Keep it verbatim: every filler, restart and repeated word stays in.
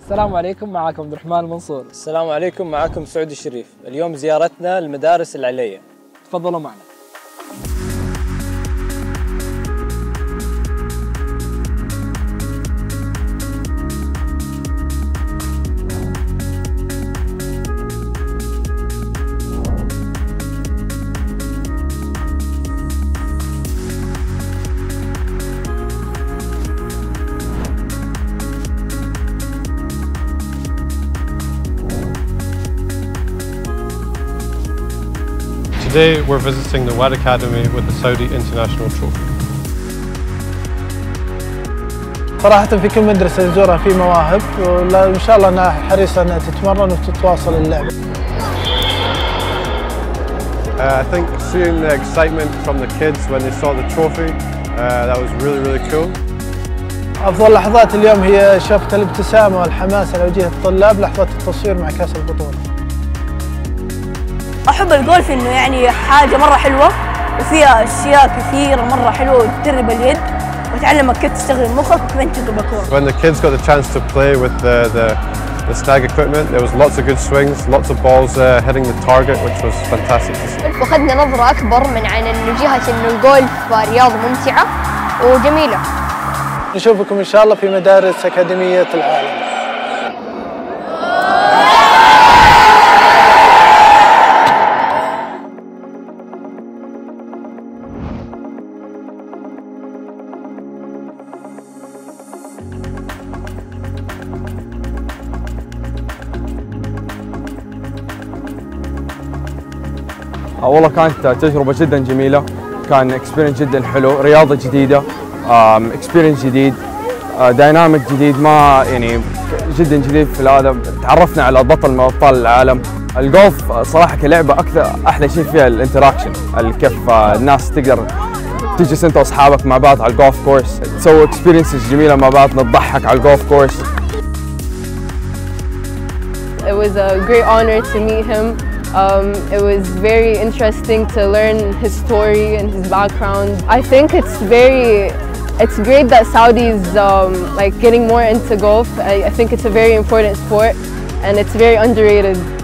السلام عليكم، معكم عبد الرحمن المنصور. السلام عليكم، معكم سعود الشريف. اليوم زيارتنا لمدارس العليا. تفضلوا معنا. Today we're visiting the Waad Academy with the Saudi International Trophy. صراحة في كل مدرسة نزورها في مواهب، وإن شاء الله أنها حريصة أنها تتمرن وتتواصل اللعب. Uh, I think seeing the excitement from the kids when they saw the trophy, uh, that was really really cool. أفضل لحظات اليوم هي شفت الابتسامة والحماس على وجه الطلاب لحظة التصوير مع كأس البطولة. أحب الجولف إنه يعني حاجة مرة حلوة وفيها أشياء كثيرة مرة حلوة وتدرب اليد وتعلمك كيف تستخدم مخك وكيف أنت تضرب الكورة. When the kids got the chance to play with the, the, the snag equipment, there was lots of good swings, lots of balls uh, hitting the target, which was fantastic to see. وأخذنا نظرة أكبر من عن إنه جهة إنه الجولف رياضة ممتعة وجميلة. نشوفكم إن شاء الله في مدارس أكاديمية العالم. والله كانت تجربة جدا جميلة، كان اكسبيرينس جدا حلو، رياضة جديدة، اكسبيرينس جديد، دايناميك جديد، ما يعني جدا جديد في هذا. تعرفنا على بطل من ابطال العالم. الجولف صراحة كلعبة اكثر احلى شيء فيها الانتراكشن، كيف الناس تقدر تجلس انت واصحابك مع بعض على الجولف كورس، تسوي اكسبيرينسز جميلة مع بعض، نضحك على الجولف كورس. It was a great honor to meet him. Um, it was very interesting to learn his story and his background. I think it's very, it's great that Saudi's um, like getting more into golf. I, I think it's a very important sport and it's very underrated.